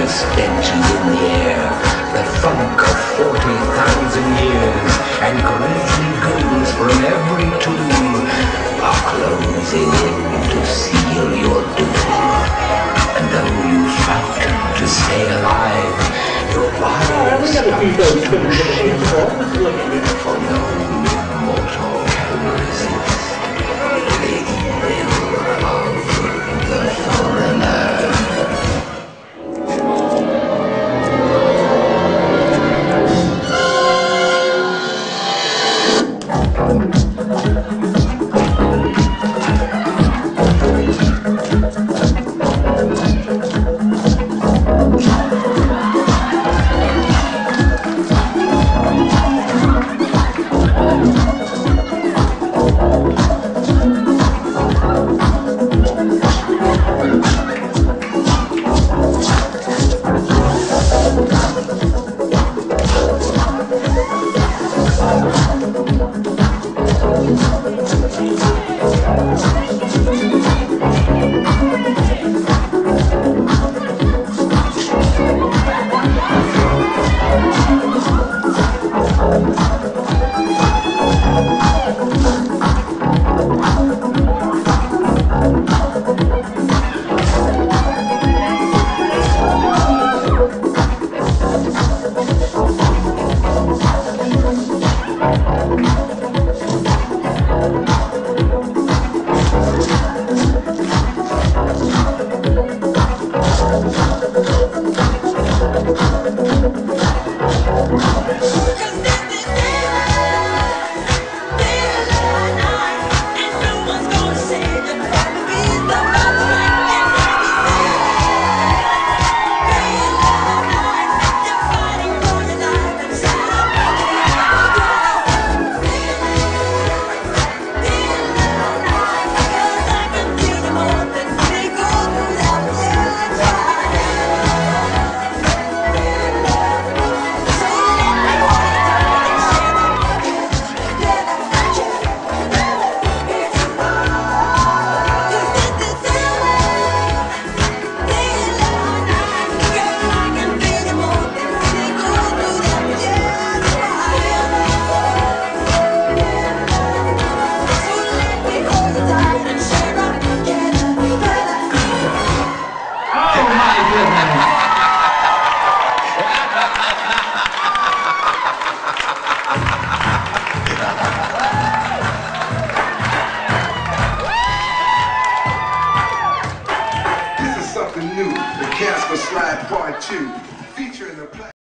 Endless benches in the air, the funk of 40,000 years, and grisly ghouls from every tomb are closing in to seal your doom. And though you fight to stay alive, your body starts to shiver, for no mortal can resist the evil of the foreigner. New, the Casper Slide Part 2, featuring the